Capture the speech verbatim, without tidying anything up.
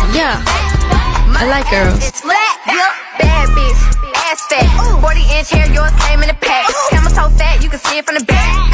Yeah, I like girls. It's flat, yeah, bad bitch, ass fat, forty inch hair, yours came in a pack. Camel toe fat, you can see it from the back.